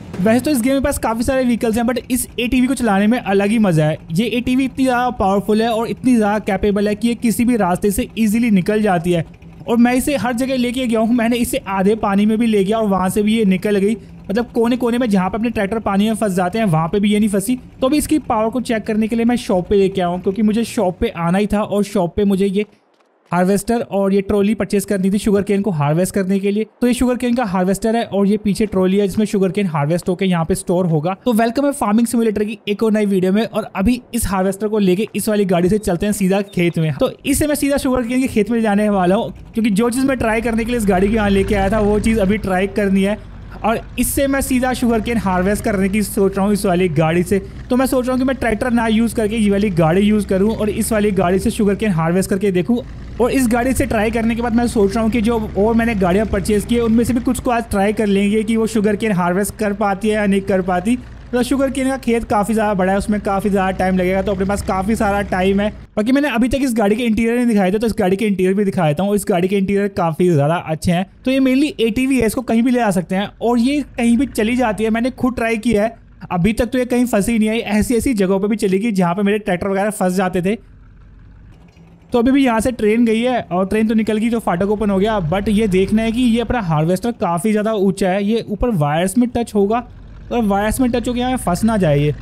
वैसे तो इस गेम में पास काफ़ी सारे व्हीकल्स हैं, बट इस एटीवी को चलाने में अलग ही मज़ा है। ये एटीवी इतनी ज़्यादा पावरफुल है और इतनी ज़्यादा कैपेबल है कि ये किसी भी रास्ते से इजीली निकल जाती है। और मैं इसे हर जगह लेके गया हूँ। मैंने इसे आधे पानी में भी ले गया और वहाँ से भी ये निकल गई। मतलब कोने कोने में जहाँ पे अपने ट्रैक्टर पानी में फंस जाते हैं वहाँ पे भी ये नहीं फंसी। तो अभी इसकी पावर को चेक करने के लिए मैं शॉप पे लेके आया हूँ, क्योंकि मुझे शॉप पे आना ही था और शॉप पे मुझे ये हार्वेस्टर और ये ट्रॉली परचेस करनी थी शुगर केन को हार्वेस्ट करने के लिए। तो ये शुगर केन का हार्वेस्टर है और ये पीछे ट्रॉली है जिसमें शुगर केन हार्वेस्ट होकर यहाँ पे स्टोर होगा। तो वेलकम है फार्मिंग सिमुलेटर की एक और नई वीडियो में। और अभी इस हार्वेस्टर को लेके इस वाली गाड़ी से चलते हैं सीधा खेत में। तो इससे मैं सीधा शुगर केन के खेत में जाने वाला हूँ, क्योंकि जो चीज़ मैं ट्राई करने के लिए इस गाड़ी को यहाँ लेके आया था वो चीज़ अभी ट्राई करनी है। और इससे मैं सीधा शुगर केन हार्वेस्ट करने की सोच रहा हूँ इस वाली गाड़ी से। तो मैं सोच रहा हूँ कि मैं ट्रैक्टर ना यूज़ करके ये वाली गाड़ी यूज़ करूँ और इस वाली गाड़ी से शुगर केन हार्वेस्ट करके देखूँ। और इस गाड़ी से ट्राई करने के बाद मैं सोच रहा हूँ कि जो और मैंने गाड़ियाँ परचेज़ की है उनमें से भी कुछ को आज ट्राई कर लेंगे कि वो शुगर केन हार्वेस्ट कर पाती है या नहीं कर पाती। तो शुगर केन का खेत काफ़ी ज़्यादा बड़ा है, उसमें काफ़ी ज़्यादा टाइम लगेगा, तो अपने पास काफ़ी सारा टाइम है। बाकी मैंने अभी तक इस गाड़ी के इंटीरियर नहीं दिखाए थे, तो इस गाड़ी के इंटीरियर भी दिखाया था। और इस गाड़ी के इंटीरियर काफ़ी ज़्यादा अच्छे हैं। तो ये मेनली एटीवी है, इसको कहीं भी ले जा सकते हैं और ये कहीं भी चली जाती है। मैंने खुद ट्राई किया है, अभी तक तो ये कहीं फंसी नहीं आई। ऐसी ऐसी जगहों पर भी चलेगी जहाँ पर मेरे ट्रैक्टर वगैरह फंस जाते थे। तो अभी भी यहाँ से ट्रेन गई है और ट्रेन तो निकल गई तो फाटक ओपन हो गया। बट ये देखना है कि ये अपना हार्वेस्टर काफ़ी ज़्यादा ऊंचा है, ये ऊपर वायर्स में टच होगा और वायर्स में टच हो गया फंस ना जाए ये।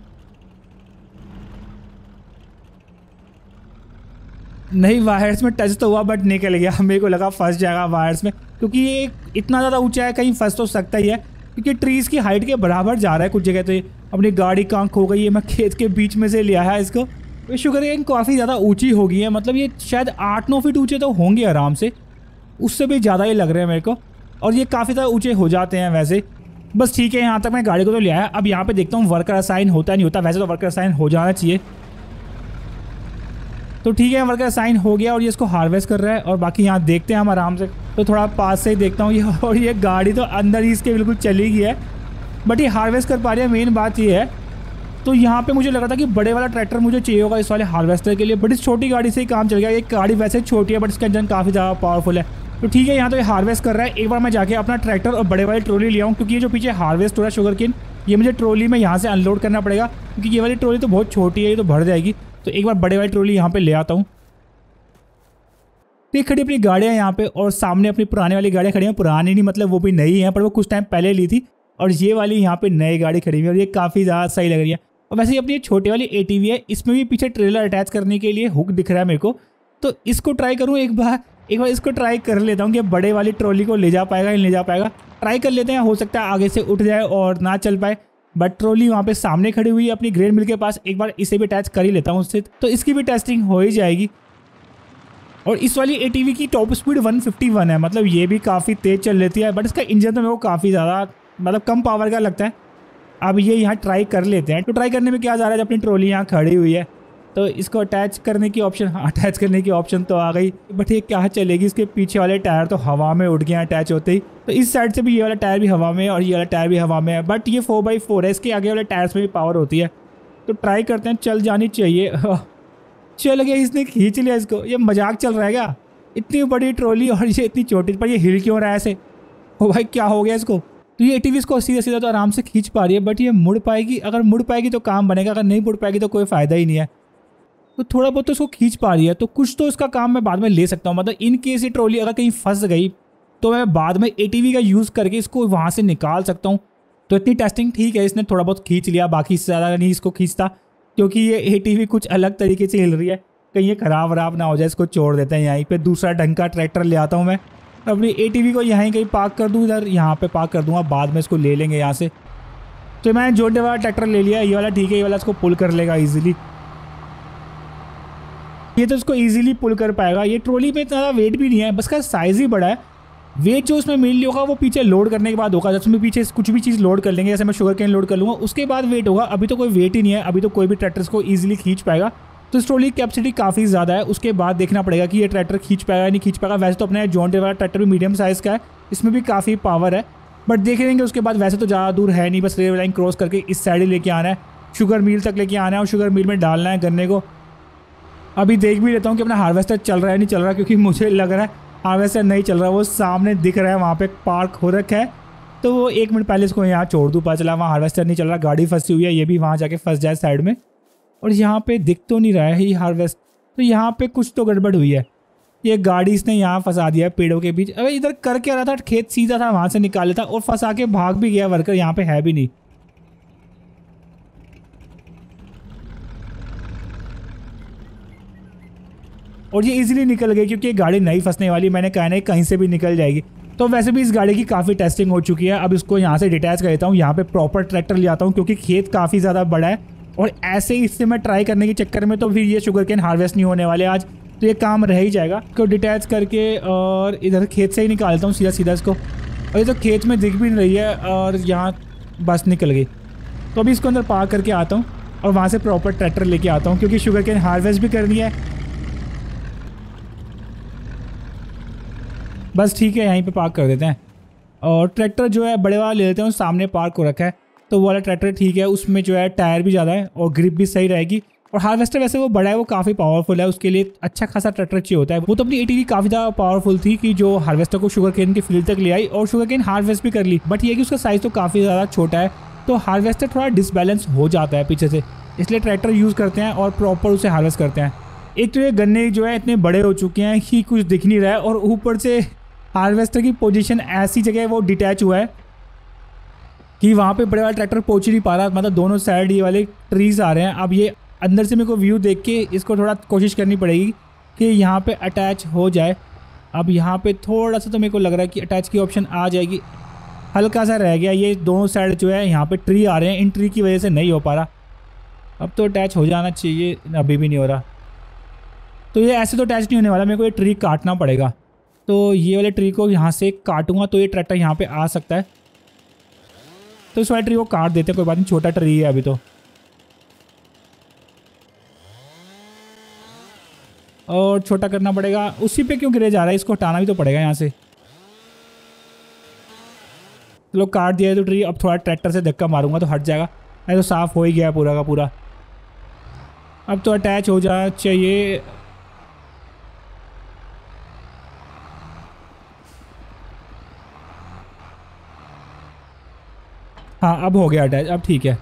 नहीं, वायर्स में टच तो हुआ बट निकल गया। मेरे को लगा फंस जाएगा वायर्स में, क्योंकि ये इतना ज़्यादा ऊंचा है, कहीं फंस तो सकता ही है, क्योंकि ट्रीज़ की हाइट के बराबर जा रहा है कुछ जगह। तो अपनी गाड़ी कहाँ खो गई है, मैं खेत के बीच में से लिया है इसको। ये शुगर केन काफ़ी ज़्यादा ऊंची हो गई है, मतलब ये शायद 8-9 फीट ऊंचे तो होंगे आराम से, उससे भी ज़्यादा ही लग रहे हैं मेरे को। और ये काफ़ी ज़्यादा ऊंचे हो जाते हैं वैसे। बस ठीक है, यहाँ तक मैं गाड़ी को तो ले आया। अब यहाँ पे देखता हूँ वर्कर असाइन होता नहीं होता। वैसे तो वर्कर असाइन हो जाना चाहिए। तो ठीक है, वर्कर असाइन हो गया और ये इसको हार्वेस्ट कर रहा है। और बाकी यहाँ देखते हैं हम आराम से। तो थोड़ा पास से ही देखता हूँ ये, और ये गाड़ी तो अंदर ही इसके बिल्कुल चली गई है, बट ये हार्वेस्ट कर पा रही है। मेन बात ये है। तो यहाँ पे मुझे लगा था कि बड़े वाला ट्रैक्टर मुझे चाहिए होगा इस वाले हार्वेस्टर के लिए, बट इस छोटी गाड़ी से ही काम चल गया। ये गाड़ी वैसे छोटी है बट इसका इंजन काफ़ी ज़्यादा पावरफुल है। तो ठीक है, यहाँ तो ये हार्वेस्ट कर रहा है। एक बार मैं जाके अपना ट्रैक्टर और बड़े वाली ट्रॉली ले आऊँ, क्योंकि ये जो पीछे हार्वेस्ट हो रहा है शुगर केन, ये मुझे ट्रॉली में यहाँ से अनलोड करना पड़ेगा, क्योंकि ये वाली ट्रॉली तो बहुत छोटी है, ये तो भर जाएगी। तो एक बार बड़े वाली ट्रॉली यहाँ पे ले आता हूँ। ये खड़ी अपनी गाड़ियाँ यहाँ पे, और सामने अपनी पुरानी वाली गाड़ियाँ खड़ी हैं। पुरानी नहीं मतलब वो भी नई है, पर वो कुछ टाइम पहले ली थी। और ये वाली यहाँ पे नई गाड़ी खड़ी हुई है और ये काफ़ी ज़्यादा सही लग रही है। और वैसे अपनी ये छोटे वाली एटीवी है, इसमें भी पीछे ट्रेलर अटैच करने के लिए हुक दिख रहा है मेरे को। तो इसको ट्राई करूँ एक बार इसको ट्राई कर लेता हूँ कि बड़े वाली ट्रॉली को ले जा पाएगा या नहीं ले जा पाएगा। ट्राई कर लेते हैं, हो सकता है आगे से उठ जाए और ना चल पाए। बट ट्रॉली वहाँ पे सामने खड़ी हुई है अपनी ग्रेन मिल के पास। एक बार इसे भी अटैच कर ही लेता हूँ उससे, तो इसकी भी टेस्टिंग हो ही जाएगी। और इस वाली एटीवी की टॉप स्पीड 151 है, मतलब ये भी काफ़ी तेज़ चल लेती है। बट इसका इंजन तो मेरे को काफ़ी ज़्यादा मतलब कम पावर का लगता है। अब ये यहाँ ट्राई कर लेते हैं। तो ट्राई करने में क्या जा रहा है, जब अपनी ट्रॉली यहाँ खड़ी हुई है तो इसको अटैच करने की ऑप्शन, अटैच करने की ऑप्शन तो आ गई, बट ये क्या चलेगी। इसके पीछे वाले टायर तो हवा में उड़ गए अटैच होते ही। तो इस साइड से भी ये वाला टायर भी हवा में है और ये वाला टायर भी हवा में है, बट ये 4x4 है, इसके आगे वाले टायर्स में भी पावर होती है। तो ट्राई करते हैं, चल जानी चाहिए। चल गया, इसने खींच लिया इसको। ये मजाक चल रहा है क्या, इतनी बड़ी ट्रॉली और ये इतनी छोटी, पर ये हिल क्यों रहा है ऐसे। ओ भाई, क्या हो गया इसको। तो ये एटीवी इसको सीधा सीधा तो आराम से खींच पा रही है, बट ये मुड़ पाएगी। अगर मुड़ पाएगी तो काम बनेगा, अगर नहीं मुड़ पाएगी तो कोई फ़ायदा ही नहीं है। तो थोड़ा बहुत तो इसको खींच पा रही है, तो कुछ तो इसका काम मैं बाद में ले सकता हूँ। मतलब इन केस ये ट्रॉली अगर कहीं फंस गई तो मैं बाद में एटीवी का यूज़ करके इसको वहाँ से निकाल सकता हूँ। तो इतनी टेस्टिंग ठीक है, इसने थोड़ा बहुत खींच लिया, बाकी इससे ज़्यादा नहीं इसको खींचता, क्योंकि ये एटीवी कुछ अलग तरीके से हिल रही है। कहीं ये ख़राब वराब ना हो जाए, इसको छोड़ देते हैं यहीं पे। दूसरा ढंग का ट्रैक्टर ले आता हूँ मैं, अपनी एटीवी को यहीं कहीं पार्क कर दूँ, इधर यहाँ पे पार्क कर दूँगा, बाद में इसको ले लेंगे यहाँ से। तो मैंने जोड़ने वाला ट्रैक्टर ले लिया, ये वाला ठीक है, ये वाला इसको पुल कर लेगा ईजिली। ये तो इसको ईजिली पुल कर पाएगा। ये ट्रॉली में इतना ज़्यादा वेट भी नहीं है, बस का साइज़ ही बड़ा है। वेट जो उसमें मेनली होगा वो पीछे लोड करने के बाद होगा, जिसमें पीछे कुछ भी चीज़ लोड कर लेंगे, जैसे मैं शुगर केन लोड कर लूँगा उसके बाद वेट होगा। अभी तो कोई वेट ही नहीं है, अभी तो कोई भी ट्रैक्टर इसको ईजिली खींच पाएगा। तो इस ट्रॉली की कैपेसिटी काफ़ी ज़्यादा है, उसके बाद देखना पड़ेगा कि ये ट्रैक्टर खींच पाएगा या नहीं खींच पाएगा। वैसे तो अपने जॉन डीरे वाला ट्रैक्टर भी मीडियम साइज़ का है, इसमें भी काफ़ी पावर है, बट देख लेंगे उसके बाद। वैसे तो ज़्यादा दूर है नहीं, बस रेलवे लाइन क्रॉस करके इस साइड ही लेके आना है, शुगर मिल तक लेके आना है और शुगर मिल में डालना है गन्ने को। अभी देख भी लेता हूँ कि अपना हार्वेस्टर चल रहा है नहीं चल रहा, क्योंकि मुझे लग रहा है हार्वेस्टर नहीं चल रहा। वो सामने दिख रहा है, वहाँ पे पार्क हो रखा है तो वो 1 मिनट पहले इसको यहाँ छोड़ दूँ, पता चला वहाँ हार्वेस्टर नहीं चल रहा, गाड़ी फंसी हुई है, ये भी वहाँ जाके फंस जाए साइड में। और यहाँ पे दिख तो नहीं रहा है ये हार्वेस्ट, तो यहाँ पे कुछ तो गड़बड़ हुई है। ये गाड़ी इसने यहाँ फंसा दिया है पेड़ों के बीच। अबे इधर कर क्या रहा था, खेत सीधा था, वहाँ से निकाले था और फंसा के भाग भी गया वर्कर, यहाँ पे है भी नहीं। और ये इजीली निकल गई क्योंकि ये गाड़ी नहीं फंसने वाली, मैंने कहा नहीं कहीं से भी निकल जाएगी। तो वैसे भी इस गाड़ी की काफ़ी टेस्टिंग हो चुकी है। अब इसको यहाँ से डिटैच कर देता हूँ, यहाँ पे प्रॉपर ट्रैक्टर ले आता हूँ क्योंकि खेत काफ़ी ज़्यादा बड़ा है। और ऐसे ही इससे मैं ट्राई करने के चक्कर में तो फिर ये शुगर केन हार्वेस्ट नहीं होने वाले आज, तो ये काम रह ही जाएगा। इसको डिटैच करके और इधर खेत से ही निकालता हूँ सीधा सीधा इसको। और ये तो खेत में दिख भी नहीं रही है और यहाँ बस निकल गई। तो अभी इसको अंदर पार्क करके आता हूँ और वहाँ से प्रॉपर ट्रैक्टर लेके आता हूँ क्योंकि शुगर केन हार्वेस्ट भी करनी है। बस ठीक है, यहीं पे पार्क कर देते हैं। और ट्रैक्टर जो है बड़े वाला ले लेते हैं, सामने पार्क हो रखा है तो वो वाला ट्रैक्टर ठीक है, उसमें जो है टायर भी ज़्यादा है और ग्रिप भी सही रहेगी। और हार्वेस्टर वैसे वो बड़ा है, वो काफ़ी पावरफुल है, उसके लिए अच्छा खासा ट्रैक्टर चाहिए होता है। वो तो अपनी एटीवी काफ़ी ज़्यादा पावरफुल थी कि जो हार्वेस्टर को शुगर केन की फील्ड तक ले आई और शुगर केन हार्वेस्ट भी कर ली। बट ये कि उसका साइज़ तो काफ़ी ज़्यादा छोटा है, तो हार्वेस्टर थोड़ा डिसबैलेंस हो जाता है पीछे से, इसलिए ट्रैक्टर यूज़ करते हैं और प्रॉपर उसे हार्वेस्ट करते हैं। एक तो ये गन्ने जो है इतने बड़े हो चुके हैं कि कुछ दिख नहीं रहा है और ऊपर से हार्वेस्टर की पोजीशन ऐसी जगह वो डिटैच हुआ है कि वहाँ पे बड़े वाला ट्रैक्टर पहुँच ही नहीं पा रहा। मतलब दोनों साइड ये वाले ट्रीज आ रहे हैं। अब ये अंदर से मेरे को व्यू देख के इसको थोड़ा कोशिश करनी पड़ेगी कि यहाँ पे अटैच हो जाए। अब यहाँ पे थोड़ा सा तो मेरे को लग रहा है कि अटैच की ऑप्शन आ जाएगी, हल्का सा रह गया। ये दोनों साइड जो है यहाँ पे ट्री आ रहे हैं, इन ट्री की वजह से नहीं हो पा रहा। अब तो अटैच हो जाना चाहिए, अभी भी नहीं हो रहा। तो ये ऐसे तो अटैच नहीं होने वाला, मेरे को ये ट्री काटना पड़ेगा। तो ये वाले ट्री को यहाँ से काटूंगा तो ये ट्रैक्टर यहाँ पे आ सकता है। तो इस वाले ट्री को काट देते हैं, कोई बात नहीं, छोटा ट्री है अभी तो। और छोटा करना पड़ेगा, उसी पे क्यों गिरे जा रहा है, इसको हटाना भी तो पड़ेगा यहाँ से। चलो काट दिया है तो ट्री, अब थोड़ा ट्रैक्टर से धक्का मारूंगा तो हट जाएगा। ऐसा तो साफ हो ही गया पूरा का पूरा। अब तो अटैच हो जाना चाहिए। हाँ अब हो गया अटैच, अब ठीक है।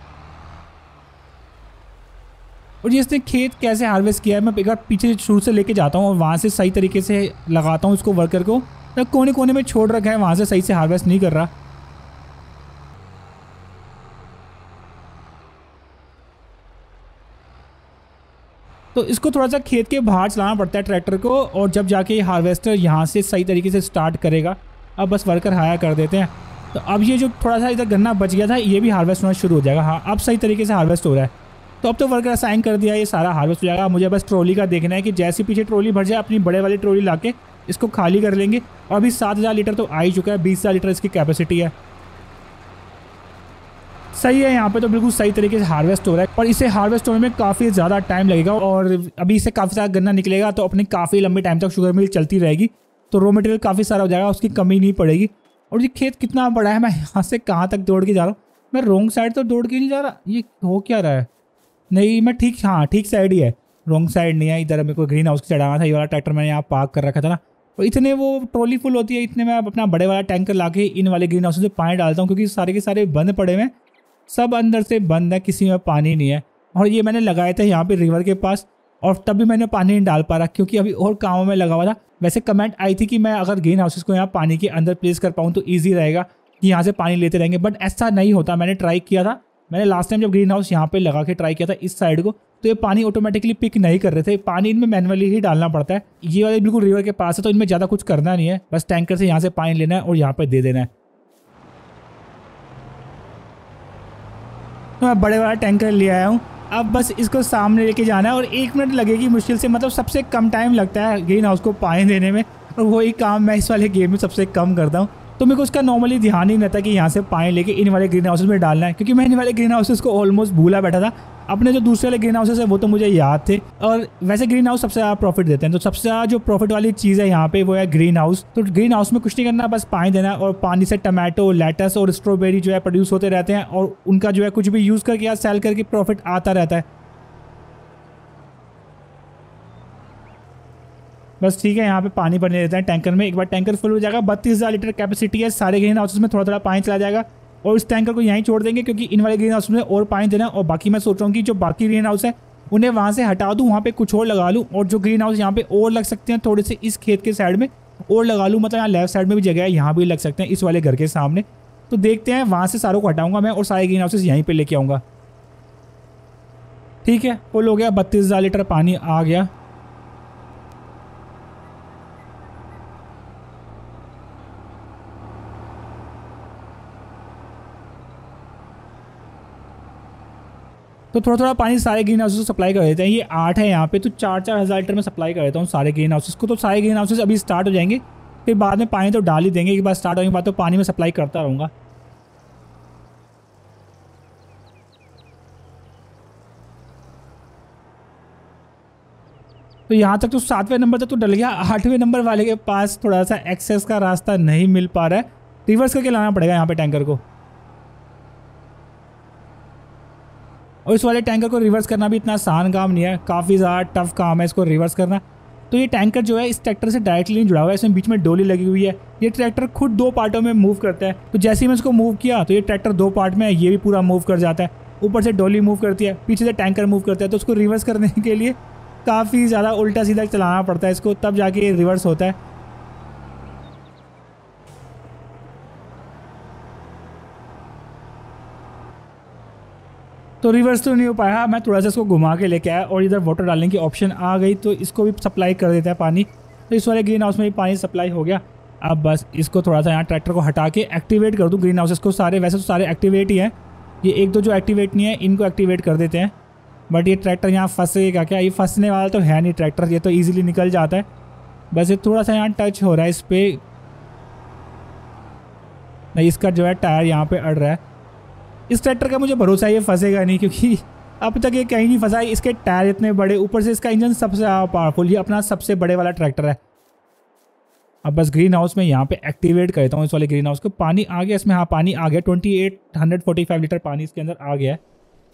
और ये इसने खेत कैसे हार्वेस्ट किया है, मैं एक बार पीछे शुरू से लेके जाता हूँ और वहाँ से सही तरीके से लगाता हूँ उसको वर्कर को। तो कोने कोने में छोड़ रखा है, वहाँ से सही से हार्वेस्ट नहीं कर रहा। तो इसको थोड़ा सा खेत के बाहर चलाना पड़ता है ट्रैक्टर को, और जब जाके हार्वेस्टर यहाँ से सही तरीके से स्टार्ट करेगा। अब बस वर्कर हायर कर देते हैं। तो अब ये जो थोड़ा सा इधर गन्ना बच गया था ये भी हार्वेस्ट होना शुरू हो जाएगा। हाँ अब सही तरीके से हार्वेस्ट हो रहा है। तो अब तो वर्कर असाइन कर दिया, ये सारा हार्वेस्ट हो जाएगा। मुझे बस ट्रॉली का देखना है कि जैसे पीछे ट्रॉली भर जाए अपनी बड़े वाली ट्रॉली लाके इसको खाली कर लेंगे। और अभी 7000 लीटर तो आ ही चुका है, 20,000 लीटर इसकी कैपेसिटी है। सही है, यहाँ पे तो बिल्कुल सही तरीके से हार्वेस्ट हो रहा है। और इसे हार्वेस्ट होने में काफ़ी ज़्यादा टाइम लगेगा और अभी इससे काफ़ी सारा गन्ना निकलेगा तो अपनी काफ़ी लंबे टाइम तक शुगर मिल चलती रहेगी। तो रॉ मटेरियल काफ़ी सारा हो जाएगा, उसकी कमी नहीं पड़ेगी। और ये खेत कितना बड़ा है, मैं यहाँ से कहाँ तक दौड़ के जा रहा हूँ। मैं रॉन्ग साइड तो दौड़ के नहीं जा रहा, ये हो क्या रहा है। नहीं मैं ठीक, हाँ ठीक साइड ही है, रॉन्ग साइड नहीं है। इधर मेरे को ग्रीन हाउस की चढ़ाना था, ये वाला ट्रैक्टर मैंने यहाँ पार्क कर रखा था ना। और इतने वो ट्रॉली फुल होती है, इतने मैं अपना बड़े वाला टैंकर ला के इन वाले ग्रीन हाउस से पानी डालता हूँ क्योंकि सारे के सारे बंद पड़े हुए हैं, सब अंदर से बंद है, किसी में पानी नहीं है। और ये मैंने लगाए थे यहाँ पे रिवर के पास, और तब भी मैंने पानी नहीं डाल पा रहा क्योंकि अभी और कामों में लगा हुआ था। वैसे कमेंट आई थी कि मैं अगर ग्रीन हाउसेस को यहाँ पानी के अंदर प्लेस कर पाऊँ तो ईजी रहेगा कि यहाँ से पानी लेते रहेंगे, बट ऐसा नहीं होता। मैंने ट्राई किया था, मैंने लास्ट टाइम जब ग्रीन हाउस यहाँ पे लगा के ट्राई किया था इस साइड को, तो ये पानी ऑटोमेटिकली पिक नहीं कर रहे थे। पानी इनमें मैनुअली ही डालना पड़ता है। ये वाले बिल्कुल रिवर के पास है तो इनमें ज़्यादा कुछ करना नहीं है, बस टैंकर से यहाँ से पानी लेना है और यहाँ पे दे देना है। तो मैं बड़े वाला टैंकर ले आया हूँ, अब बस इसको सामने लेके जाना है और 1 मिनट लगेगी मुश्किल से। मतलब सबसे कम टाइम लगता है ग्रीन हाउस को पानी देने में, और वही काम मैं इस वाले गेम में सबसे कम करता हूँ। तो मेरे को उसका नॉर्मली ध्यान ही नहीं रहता कि यहाँ से पानी लेके इन वाले ग्रीन हाउसेस में डालना है, क्योंकि मैं इन वाले ग्रीन हाउसेस को ऑलमोस्ट भूला बैठा था। अपने जो दूसरे वाले ग्रीन हाउसेस है वो तो मुझे याद थे, और वैसे ग्रीन हाउस सबसे ज़्यादा प्रॉफिट देते हैं। तो सबसे ज़्यादा जो प्रॉफिट वाली चीज़ है यहाँ पे वो है ग्रीन हाउस। तो ग्रीन हाउस में कुछ नहीं करना, बस पानी देना है, और पानी से टमाटो, लेटस और स्ट्रॉबेरी जो है प्रोड्यूस होते रहते हैं, और उनका जो है कुछ भी यूज़ करके या सेल करके प्रॉफिट आता रहता है। बस ठीक है, यहाँ पे पानी भरने देते हैं टैंकर में। एक बार टैंकर फुल हो जाएगा, 32,000 लीटर कैपेसिटी है। सारे ग्रीन हाउसेस में थोड़ा थोड़ा पानी चला जाएगा और इस टैंकर को यहीं छोड़ देंगे क्योंकि इन वाले ग्रीन हाउस में और पानी देना है। और बाकी मैं सोच रहा हूँ कि जो बाकी ग्रीन हाउस है उन्हें वहाँ से हटा दूँ, वहाँ पे कुछ और लगा लूँ। और जो ग्रीन हाउस यहाँ पे और लग सकते हैं थोड़े से इस खेत के साइड में और लगा लूँ, मतलब यहाँ लेफ्ट साइड में भी जगह है, यहाँ भी लग सकते हैं इस वाले घर के सामने। तो देखते हैं, वहाँ से सारों को हटाऊंगा मैं और सारे ग्रीन हाउसेस यहीं पे लेके आऊँगा। ठीक है, फुल हो गया, 32,000 लीटर पानी आ गया। तो थोड़ा थोड़ा पानी सारे ग्रीन हाउसेस को सप्लाई कर देते हैं। ये 8 है यहाँ पे, तो 4-4 हज़ार लीटर में सप्लाई कर देता हूँ सारे ग्रीन हाउसेस को। तो सारे ग्रीन हाउसेस अभी स्टार्ट हो जाएंगे, फिर बाद में पानी तो डाल ही देंगे। एक बार स्टार्ट होने के बाद तो पानी में सप्लाई करता रहूँगा। तो यहाँ तक तो 7वें नंबर तक तो डल गया। 8वें नंबर वाले के पास थोड़ा सा एक्सेस का रास्ता नहीं मिल पा रहा है, रिवर्स करके लाना पड़ेगा यहाँ पे टैंकर को। और इस वाले टैंकर को रिवर्स करना भी इतना आसान काम नहीं है, काफ़ी ज़्यादा टफ काम है इसको रिवर्स करना। तो ये टैंकर जो है इस ट्रैक्टर से डायरेक्टली नहीं जुड़ा हुआ है, इसमें बीच में डोली लगी हुई है। ये ट्रैक्टर खुद 2 पार्टों में मूव करता है। तो जैसे ही मैं इसको मूव किया तो ये ट्रैक्टर 2 पार्ट में है, ये भी पूरा मूव कर जाता है। ऊपर से डोली मूव करती है, पीछे से टैंकर मूव करता है। तो उसको रिवर्स करने के लिए काफ़ी ज़्यादा उल्टा सीधा चलाना पड़ता है इसको, तब जाके ये रिवर्स होता है। तो रिवर्स तो नहीं हो पाया, मैं थोड़ा सा इसको घुमा के लेके आया और इधर वाटर डालने की ऑप्शन आ गई, तो इसको भी सप्लाई कर देता है पानी। तो इस वाले ग्रीन हाउस में भी पानी सप्लाई हो गया। अब बस इसको थोड़ा सा यहाँ ट्रैक्टर को हटा के एक्टिवेट कर दूँ ग्रीन हाउसेस को सारे। वैसे तो सारे एक्टिवेट ही हैं, ये 1-2 जो एक्टिवेट नहीं है इनको एक्टिवेट कर देते हैं। बट ये ट्रैक्टर यहाँ फंसेगा क्या? ये फंसने वाला तो है नहीं ट्रैक्टर, ये तो ईजिली निकल जाता है। बस ये थोड़ा सा यहाँ टच हो रहा है इस पर, नहीं इसका जो है टायर यहाँ पे अड़ रहा है। इस ट्रैक्टर का मुझे भरोसा है ये फंसेगा नहीं, क्योंकि अब तक ये कहीं नहीं फंसा है। इसके टायर इतने बड़े, ऊपर से इसका इंजन सबसे ज़्यादा पावरफुल, ये अपना सबसे बड़े वाला ट्रैक्टर है। अब बस ग्रीन हाउस में यहाँ पे एक्टिवेट करता हूँ इस वाले ग्रीन हाउस को। पानी आ गया इसमें, हाँ पानी आ गया, 2845 लीटर पानी इसके अंदर आ गया है।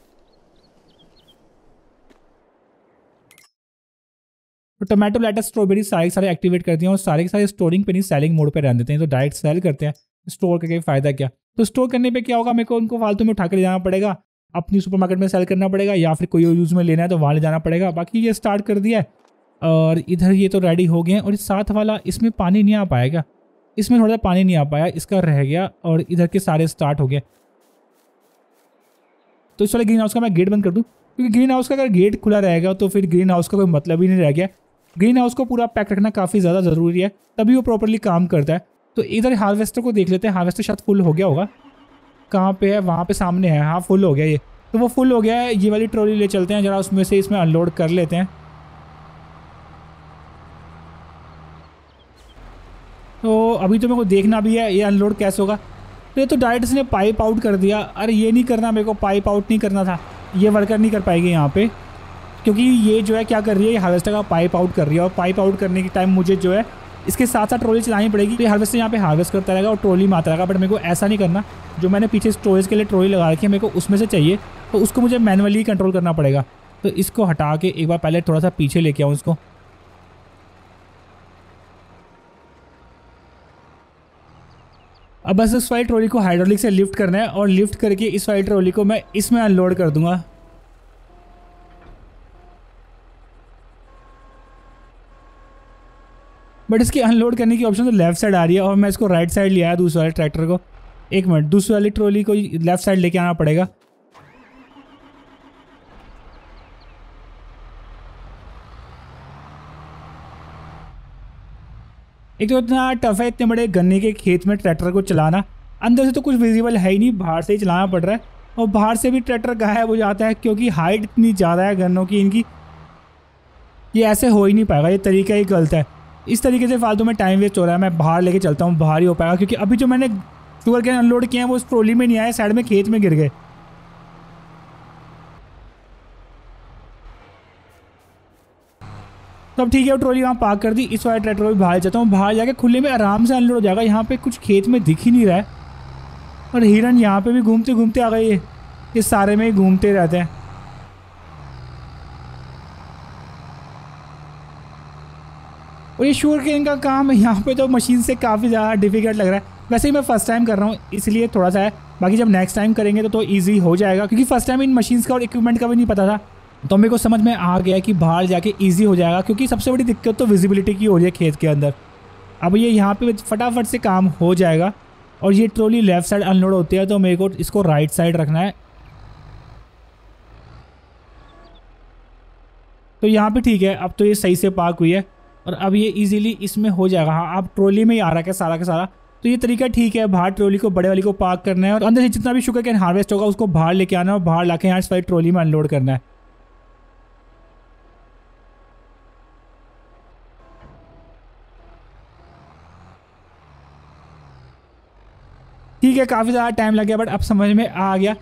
तो टोमेटो, लेटस, स्ट्रॉबेरी सारे एक्टिवेट कर दिए और सारे के सारे स्टोरिंग पे नहीं सेलिंग मोड पे रहने देते हैं। तो डायरेक्ट सेल करते हैं, स्टोर करके फ़ायदा क्या? तो स्टोर करने पे क्या होगा, मेरे को उनको फालतू में उठा के ले जाना पड़ेगा, अपनी सुपरमार्केट में सेल करना पड़ेगा, या फिर कोई यूज़ में लेना है तो वहाँ ले जाना पड़ेगा। बाकी ये स्टार्ट कर दिया है और इधर ये तो रेडी हो गए हैं। और इस साथ वाला इसमें पानी नहीं आ पाएगा, इसमें थोड़ा पानी नहीं आ पाया, इसका रह गया। और इधर के सारे स्टार्ट हो गए। तो इस वाले ग्रीन हाउस का मैं गेट बंद कर दूँ, क्योंकि ग्रीन हाउस का अगर गेट खुला रहेगा तो फिर ग्रीन हाउस का कोई मतलब ही नहीं रह गया। ग्रीन हाउस को पूरा पैक रखना काफ़ी ज़्यादा ज़रूरी है, तभी वो प्रॉपरली काम करता है। तो इधर हार्वेस्टर को देख लेते हैं, हार्वेस्टर शायद फुल हो गया होगा। कहाँ पे है? वहाँ पे सामने है, हाँ फुल हो गया ये। तो वो फुल हो गया है, ये वाली ट्रॉली ले चलते हैं जरा, उसमें से इसमें अनलोड कर लेते हैं। तो अभी तो मेरे को देखना भी है ये अनलोड कैसे होगा। तो ये तो डायरेक्ट इसने पाइप आउट कर दिया। अरे ये नहीं करना, मेरे को पाइप आउट नहीं करना था, ये वर्कर नहीं कर पाएगी यहाँ पे, क्योंकि ये जो है क्या कर रही है, ये हार्वेस्टर का पाइप आउट कर रही है। और पाइप आउट करने के टाइम मुझे जो है इसके साथ साथ ट्रॉली चलानी पड़ेगी। तो ये हार्वेस्टर यहाँ पे हार्वेस्ट करता रहेगा और ट्रॉली में आता रहेगा। बट मेरे को ऐसा नहीं करना, जो मैंने पीछे स्टोरेज के लिए ट्रॉली लगा रखी है मेरे को उसमें से चाहिए, तो उसको मुझे मैनुअली कंट्रोल करना पड़ेगा। तो इसको हटा के एक बार पहले थोड़ा सा पीछे लेके आऊँ इसको। अब बस इस वाली ट्रॉली को हाइड्रोलिक से लिफ्ट करना है और लिफ्ट करके इस वाली ट्रॉली को मैं इसमें अनलोड कर दूंगा। बट इसकी अनलोड करने की ऑप्शन तो लेफ्ट साइड आ रही है और मैं इसको राइट साइड ले आया दूसरे वाले ट्रैक्टर को। एक मिनट, दूसरी वाली ट्रॉली को लेफ्ट साइड लेके आना पड़ेगा। एक तो इतना टफ है इतने बड़े गन्ने के खेत में ट्रैक्टर को चलाना। अंदर से तो कुछ विजिबल है ही नहीं, बाहर से ही चलाना पड़ रहा है। और बाहर से भी ट्रैक्टर गायब हो जाता है, क्योंकि हाइट इतनी ज़्यादा है गन्नों की इनकी, ये ऐसे हो ही नहीं पाएगा, ये तरीका ही गलत है। इस तरीके से फालतू में टाइम वेस्ट हो रहा है। मैं बाहर लेके चलता हूँ, बाहर ही हो पाएगा, क्योंकि अभी जो मैंने शुगर कैन अनलोड किए हैं वो उस ट्रॉली में नहीं आए, साइड में खेत में गिर गए। तो अब ठीक है, वो ट्रॉली वहाँ पार्क कर दी। इस वाले ट्रैक्टर को भी बाहर जाता हूँ, बाहर जाके खुले में आराम से अनलोड हो जाएगा। यहाँ पे कुछ खेत में दिख ही नहीं रहा है। और हिरन यहाँ पे भी घूमते घूमते आ गए, ये सारे में ही घूमते रहते हैं। और ये शुगर केन का काम यहाँ पे तो मशीन से काफ़ी ज़्यादा डिफिकल्ट लग रहा है। वैसे ही मैं फर्स्ट टाइम कर रहा हूँ इसलिए थोड़ा सा है, बाकी जब नेक्स्ट टाइम करेंगे तो ईजी हो जाएगा, क्योंकि फर्स्ट टाइम इन मशीन्स का और इक्विपमेंट का भी नहीं पता था। तो मेरे को समझ में आ गया कि बाहर जाके ईजी हो जाएगा, क्योंकि सबसे बड़ी दिक्कत तो विजिबिलिटी की हो रही है खेत के अंदर। अब ये यहाँ पे फटाफट से काम हो जाएगा। और ये ट्रॉली लेफ्ट साइड अनलोड होती है, तो मेरे को इसको राइट साइड रखना है। तो यहाँ पे ठीक है, अब तो ये सही से पार्क हुई है और अब ये इजीली इसमें हो जाएगा। हाँ, अब ट्रॉली में ही आ रहा है सारा का सारा, तो ये तरीका ठीक है। बाहर ट्रॉली को बड़े वाली को पार्क करना है और अंदर से जितना भी शुगर कैन हार्वेस्ट होगा उसको बाहर लेके आना है और बाहर लाके यहाँ इस वाली ट्रॉली में अनलोड करना है। ठीक है, काफ़ी ज़्यादा टाइम लग गया बट अब समझ में आ गया।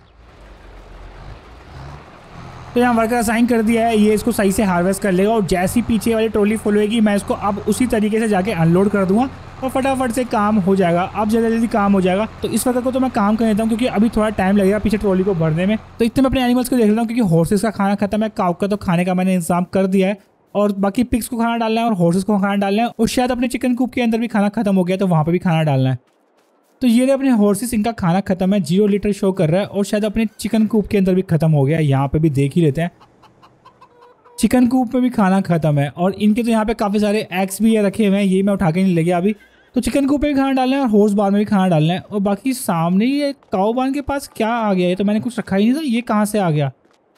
तो यहाँ वर्कर असाइन कर दिया है, ये इसको सही से हार्वेस्ट कर लेगा और जैसी पीछे वाली ट्रॉली फुल होगी मैं इसको अब उसी तरीके से जाके अनलोड कर दूंगा और फटाफट से काम हो जाएगा। अब जल्दी जल्दी काम हो जाएगा। तो इस वर्कर को तो मैं काम कर देता हूँ क्योंकि अभी थोड़ा टाइम लगेगा पीछे ट्रॉली को भरने में। तो इतने मैं अपने एनिमल्स को देख लेता हूँ, क्योंकि हॉर्सेस का खाना खत्म है, काउ का तो खाने का मैंने इंतजाम कर दिया है और बाकी पिग्स को खाना डालना है और हॉर्सेस को खाना डालना है और शायद अपने चिकन कूप के अंदर भी खाना खत्म हो गया तो वहाँ पर भी खाना डालना है। तो ये रहे अपने हॉर्सेस, इनका खाना खत्म है, 0 लीटर शो कर रहा है और शायद अपने चिकन कूप के अंदर भी खत्म हो गया। यहाँ पे भी देख ही लेते हैं, चिकन कूप में भी खाना खत्म है और इनके तो यहाँ पे काफ़ी सारे एग्स भी रखे हुए हैं, ये मैं उठा के नहीं ले गया अभी। तो चिकन कूप में भी खाना डालना है और हॉर्स बार में भी खाना डालना है। और बाकी सामने ये काऊ बार के पास क्या आ गया, ये तो मैंने कुछ रखा ही नहीं था, ये कहाँ से आ गया,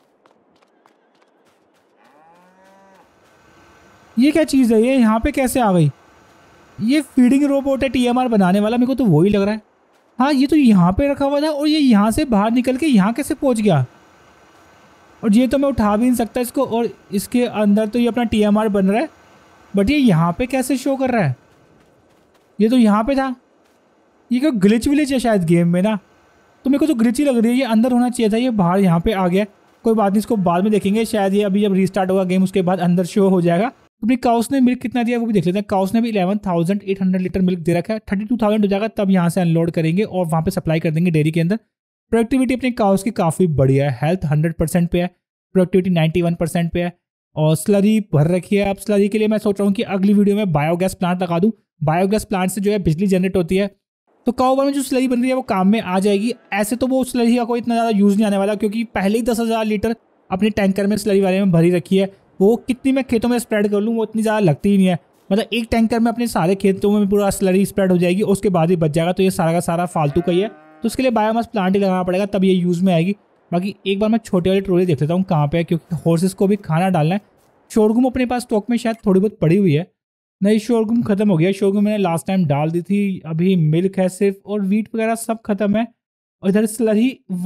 ये क्या चीज़ है, ये यहाँ पे कैसे आ गई। ये फीडिंग रोबोट है TMR बनाने वाला, मेरे को तो वही लग रहा है। हाँ, ये तो यहाँ पे रखा हुआ था और ये यहाँ से बाहर निकल के यहाँ कैसे पहुँच गया। और ये तो मैं उठा भी नहीं सकता इसको, और इसके अंदर तो ये अपना TMR बन रहा है बट ये यहाँ पे कैसे शो कर रहा है। ये तो यहाँ पे था, ये कोई ग्लिच विलेज है शायद गेम में ना, तो मेरे को तो ग्लिच ही लग रही है। ये अंदर होना चाहिए था, ये बाहर यहाँ पे आ गया। कोई बात नहीं, इसको बाद में देखेंगे, शायद ये अभी जब रीस्टार्ट होगा गेम उसके बाद अंदर शो हो जाएगा। अपनी काउस ने मिल्क कितना दिया वो भी देख लेते हैं। काउस ने भी 11,800 लीटर मिल्क दे रखा है, 32,000 हो जाएगा तब यहाँ से अनलोड करेंगे और वहाँ पे सप्लाई कर देंगे डेयरी के अंदर। प्रोडक्टिविटी अपने काउस की काफ़ी बढ़िया है, हेल्थ 100% पे है, प्रोडक्टिविटी 91% पे है और स्लरी भर रखी है। अब स्लरी के लिए मैं सोच रहा हूँ कि अगली वीडियो में बायोगैस प्लांट लगा दूँ। बायोगैस प्लांट से जो है बिजली जनरेट होती है, तो काऊ बार में जो स्लरी बन रही है वो काम में आ जाएगी। ऐसे तो वो स्लरी का कोई इतना ज़्यादा यूज़ नहीं आने वाला, क्योंकि पहले ही 10,000 लीटर अपने टैंकर में स्लरी वाले में भरी रखी है। वो कितनी मैं खेतों में स्प्रेड कर लूँ वो इतनी ज़्यादा लगती ही नहीं है, मतलब एक टैंकर में अपने सारे खेतों में पूरा स्लरी स्प्रेड हो जाएगी, उसके बाद ही बच जाएगा। तो ये सारा का सारा फालतू का ही है, तो उसके लिए बायोमास प्लांट ही लगाना पड़ेगा तब ये यूज़ में आएगी। बाकी एक बार मैं छोटे वाली ट्रॉली देख लेता हूँ कहाँ पे है, क्योंकि हॉर्सेस को भी खाना डालना है। शोरगुम अपने पास स्टॉक में शायद थोड़ी बहुत पड़ी हुई है, नहीं शोरगुम खत्म हो गया। शोरगुम मैंने लास्ट टाइम डाल दी थी, अभी मिल्क है सिर्फ और वीट वगैरह सब खत्म है। और इधर स्लरी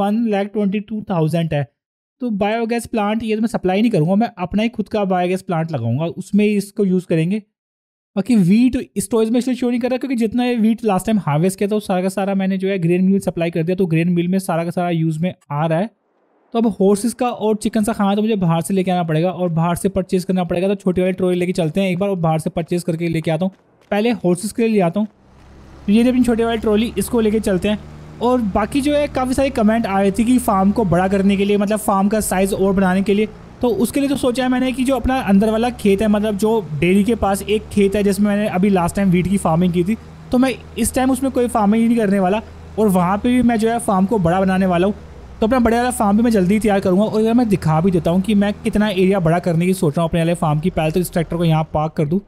1,22,000 है। तो बायोगैस प्लांट ये तो मैं सप्लाई नहीं करूँगा, मैं अपना ही खुद का बायोगैस प्लांट लगाऊंगा, उसमें ही इसको यूज़ करेंगे। बाकी वीट स्टोरेज में इसलिए शो नहीं कर रहा क्योंकि जितना ये वीट लास्ट टाइम हार्वेस्ट किया था वो सारा का सारा मैंने जो है ग्रेन मिल में सप्लाई कर दिया, तो ग्रेन मिल में सारा का सारा यूज़ में आ रहा है। तो अब हॉर्सेस का और चिकन का खाना तो मुझे बाहर से लेके आना पड़ेगा और बाहर से परचेज करना पड़ेगा। तो छोटी वाली ट्रॉली लेके चलते हैं एक बार और बाहर से परचेज करके लेके आता हूँ। पहले हॉर्सेस के लिए ले आता हूँ, तो ये अपनी छोटी वाली ट्रॉली इसको लेके चलते हैं। और बाकी जो है काफ़ी सारे कमेंट आए थे कि फार्म को बड़ा करने के लिए, मतलब फार्म का साइज़ और बढ़ाने के लिए, तो उसके लिए तो सोचा है मैंने कि जो अपना अंदर वाला खेत है, मतलब जो डेयरी के पास एक खेत है जिसमें मैंने अभी लास्ट टाइम वीट की फार्मिंग की थी, तो मैं इस टाइम उसमें कोई फार्मिंग ही नहीं करने वाला और वहाँ पे भी मैं जो है फार्म को बड़ा बनाने वाला हूँ। तो अपना बड़े वाला फार्म भी मैं जल्दी तैयार करूँगा और मैं दिखा भी देता हूँ कि मैं कितना एरिया बड़ा करने की सोच रहा हूँ अपने वाले फार्म की। पहले तो इस ट्रैक्टर को यहाँ पार्क कर दूँ।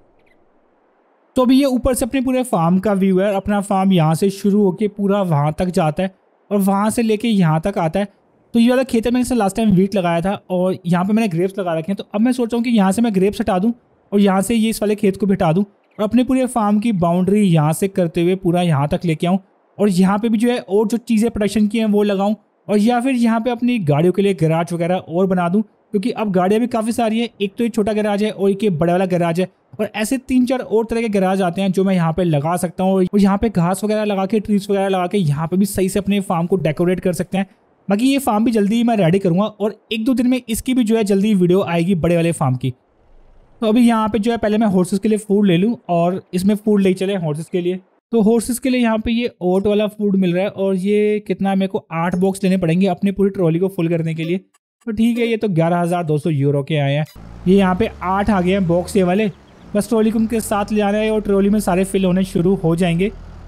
तो अभी ये ऊपर से अपने पूरे फार्म का व्यू है। अपना फार्म यहाँ से शुरू होके पूरा वहाँ तक जाता है और वहाँ से लेके यहाँ तक आता है। तो ये वाला खेत है, मैंने इसे लास्ट टाइम वीट लगाया था और यहाँ पे मैंने ग्रेप्स लगा रखे हैं। तो अब मैं सोच रहा हूँ कि यहाँ से मैं ग्रेप्स हटा दूँ और यहाँ से ये इस वाले खेत को भी हटा दूँ और अपने पूरे फार्म की बाउंड्री यहाँ से करते हुए पूरा यहाँ तक लेके आऊँ और यहाँ पे भी जो है और जो चीज़ें प्रोडक्शन की हैं वो लगाऊँ और या फिर यहाँ पे अपनी गाड़ियों के लिए गैराज वगैरह और बना दूँ, क्योंकि अब गाड़ियाँ भी काफ़ी सारी हैं। एक तो ये छोटा गैराज है और एक ये बड़ा वाला गैराज है और ऐसे 3-4 और तरह के गैराज आते हैं जो मैं यहाँ पे लगा सकता हूँ और यहाँ पे घास वगैरह लगा के, ट्रीज वगैरह लगा के यहाँ पे भी सही से अपने फार्म को डेकोरेट कर सकते हैं। बाकी ये फार्म भी जल्दी ही मैं रेडी करूँगा और 1-2 दिन में इसकी भी जो है जल्दी वीडियो आएगी बड़े वाले फार्म की। तो अभी यहाँ पे जो है पहले मैं हॉर्सेस के लिए फूड ले लूँ और इसमें फूड ले चले हॉर्सेस के लिए। तो हॉर्सेस के लिए यहाँ पे ये ओट वाला फूड मिल रहा है और ये कितना, मेरे को 8 बॉक्स लेने पड़ेंगे अपनी पूरी ट्रॉली को फुल करने के लिए। तो ठीक है, ये तो 11,200 यूरो के आए हैं। ये यहाँ पे 8 आ गए हैं बॉक्स ये वाले बस ट्रॉली को उनके साथ ले आना है और ट्रॉली में सारे फिल होने शुरू हो जाएंगे।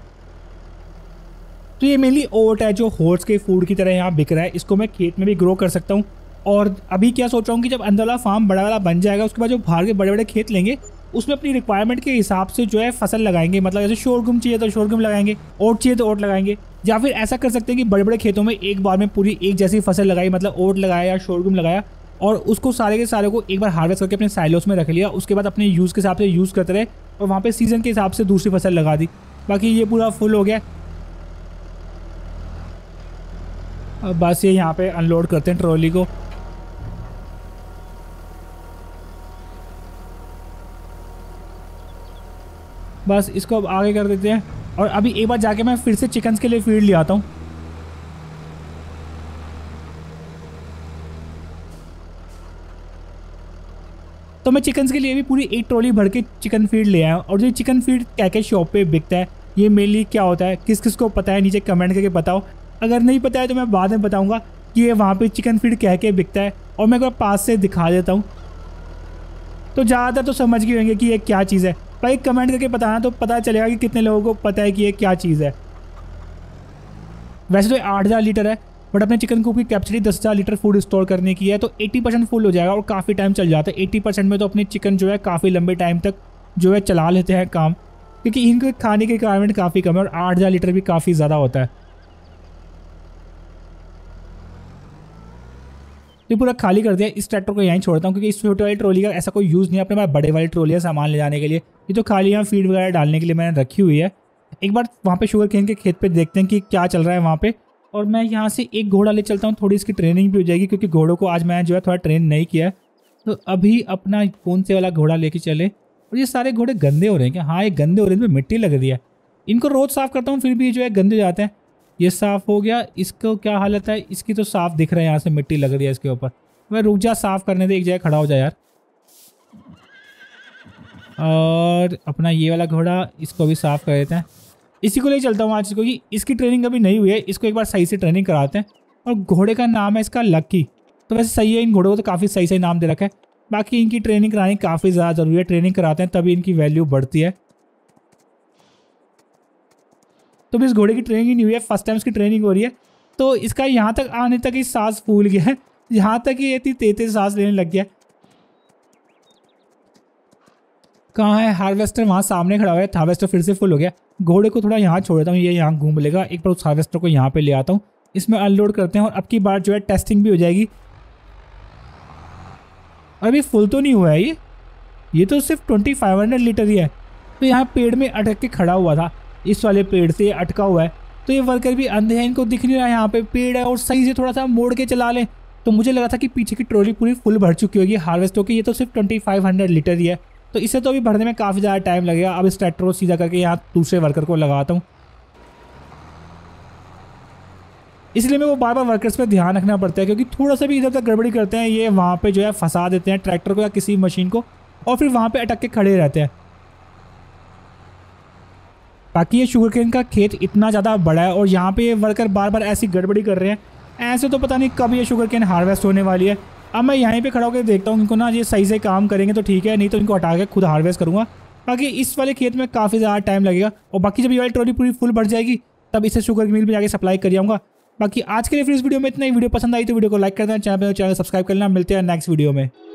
तो ये मेनली ओट है जो हॉर्स के फूड की तरह यहाँ बिक रहा है, इसको मैं खेत में भी ग्रो कर सकता हूँ। और अभी क्या सोच रहा हूँ कि जब अंदर वाला फार्म बड़ा वाला बन जाएगा उसके बाद जो बाहर के बड़े बड़े खेत लेंगे उसमें अपनी रिक्वायरमेंट के हिसाब से जो है फसल लगाएंगे। मतलब जैसे शोरगुम चाहिए तो शोरगुम लगाएंगे, ओट चाहिए तो ओट लगाएंगे। या फिर ऐसा कर सकते हैं कि बड़े बड़े खेतों में एक बार में पूरी एक जैसी फसल लगाई, मतलब ओट लगाया या शोरगुम लगाया, और उसको सारे के सारे को एक बार हार्वेस्ट करके अपने साइलोस में रख लिया। उसके बाद अपने यूज़ के हिसाब से यूज़ करते रहे और वहाँ पे सीजन के हिसाब से दूसरी फसल लगा दी। बाकी ये पूरा फुल हो गया। अब बस ये यहाँ पे अनलोड करते हैं ट्रॉली को। बस इसको अब आगे कर देते हैं और अभी एक बार जाके मैं फिर से चिकन्स के लिए फीड ले आता हूँ। तो मैं चिकन्स के लिए भी पूरी एक ट्रॉली भर के चिकन फीड ले आया। और जो चिकन फीड क्या क्या शॉप पे बिकता है, ये मेनली क्या होता है, किस किस को पता है नीचे कमेंट करके बताओ। अगर नहीं पता है तो मैं बाद में बताऊंगा कि ये वहाँ पे चिकन फीड क्या क्या बिकता है, और मैं एक बार पास से दिखा देता हूँ। तो ज़्यादातर तो समझ गए होंगे कि ये क्या चीज़ है। भाई कमेंट करके बताना तो पता चलेगा कि कितने लोगों को पता है कि ये क्या चीज़ है। वैसे तो 8000 लीटर है, बट अपने चिकन कूप की कैपेसिटी 10,000 लीटर फूड स्टोर करने की है, तो 80% फुल हो जाएगा और काफ़ी टाइम चल जाता है। 80% में तो अपने चिकन जो है काफ़ी लंबे टाइम तक जो है चला लेते हैं काम, क्योंकि इनको खाने की रिक्वायरमेंट काफ़ी कम है और 8000 लीटर भी काफ़ी ज़्यादा होता है। ये पूरा खाली कर दिया। इस ट्रैक्टर को यहीं छोड़ता हूँ क्योंकि इस छोटे वाली ट्रॉली का ऐसा कोई यूज़ नहीं है। अपने पास बड़े वाली ट्रॉली है सामान ले जाने के लिए, ये तो खाली यहाँ फीड वगैरह डालने के लिए मैंने रखी हुई है। एक बार वहाँ पे शुगर केन के खेत पे देखते हैं कि क्या चल रहा है वहाँ पे। और मैं यहाँ से एक घोड़ा ले चलता हूँ, थोड़ी इसकी ट्रेनिंग भी हो जाएगी क्योंकि घोड़ों को आज मैं जो है थोड़ा ट्रेन नहीं किया है। तो अभी अपना कौन से वाला घोड़ा लेके चले। और ये सारे घोड़े गंदे हो रहे हैं क्या? हाँ, ये गंदे हो रहे हैं, इनमें मिट्टी लग रही है। इनको रोज़ साफ़ करता हूँ फिर भी जो है गंदे हो जाते हैं। ये साफ़ हो गया। इसको क्या हालत है, इसकी तो साफ़ दिख रहा है, यहाँ से मिट्टी लग रही है इसके ऊपर। मैं रुक जा, साफ़ करने दे, एक जगह खड़ा हो जा यार। और अपना ये वाला घोड़ा, इसको भी साफ़ कर देते हैं। इसी को ले चलता हूँ आज, क्योंकि इसकी ट्रेनिंग अभी नहीं हुई है, इसको एक बार सही से ट्रेनिंग कराते हैं। और घोड़े का नाम है इसका लक्की। तो वैसे सही है, इन घोड़ों को तो काफ़ी सही सही नाम दे रखा है। बाकी इनकी ट्रेनिंग करानी काफ़ी ज़्यादा ज़रूरी है। ट्रेनिंग कराते हैं तभी इनकी वैल्यू बढ़ती है। तो भी इस घोड़े की ट्रेनिंग ही नहीं हुई है, फर्स्ट टाइम इसकी ट्रेनिंग हो रही है। तो इसका यहाँ तक आने तक ही सांस फूल गया है, यहाँ तक ही ये तेज सांस लेने लग गया। कहाँ है हार्वेस्टर? वहाँ सामने खड़ा हुआ है। हार्वेस्टर फिर से फुल हो गया। घोड़े को थोड़ा यहाँ छोड़ देता हूँ, ये यहाँ घूम लेगा। एक बार उस हार्वेस्टर को यहाँ पे ले आता हूँ, इसमें अनलोड करते हैं और अब की बार जो है टेस्टिंग भी हो जाएगी। अभी फुल तो नहीं हुआ है ये तो सिर्फ 2500 लीटर ही है। तो यहाँ पेड़ में अटक के खड़ा हुआ था, इस वाले पेड़ से अटका हुआ है। तो ये वर्कर भी अंधे हैं, इनको दिख नहीं रहा यहाँ पे पेड़ है, और सही से थोड़ा सा मोड़ के चला लें। तो मुझे लगा था कि पीछे की ट्रॉली पूरी फुल भर चुकी होगी हार्वेस्ट होकर। ये तो सिर्फ 2500 लीटर ही है, तो इसे तो अभी भरने में काफ़ी ज़्यादा टाइम लगेगा। अब इस ट्रैक्टर को सीधा करके यहाँ दूसरे वर्कर को लगाता हूँ, इसलिए मेरे को बार बार वर्कर्स पे ध्यान रखना पड़ता है, क्योंकि थोड़ा सा भी इधर उधर गड़बड़ी करते हैं ये वहाँ पे जो है फंसा देते हैं ट्रैक्टर को या किसी मशीन को, और फिर वहाँ पे अटक के खड़े रहते हैं। बाकी ये शुगर केन का खेत इतना ज़्यादा बड़ा है और यहाँ पे ये वर्कर बार बार ऐसी गड़बड़ी कर रहे हैं, ऐसे तो पता नहीं कब ये शुगर केन हार्वेस्ट होने वाली है। अब मैं यहीं पे खड़ा होकर देखता हूँ इनको ना, ये सही से काम करेंगे तो ठीक है, नहीं तो इनको हटा के खुद हार्वेस्ट करूँगा। बाकी इस वाले खेत में काफ़ी ज़्यादा टाइम लगेगा, और बाकी जब ये वाली ट्रॉली पूरी फुल भर जाएगी तब इसे शुगर मिल में जाके सप्लाई कर जाऊँगा। बाकी आज के लिए फिर इस वीडियो में इतना ही। वीडियो पसंद आई तो वीडियो को लाइक कर देना, चैनल सब्सक्राइब करना। मिलते हैं नेक्स्ट वीडियो में।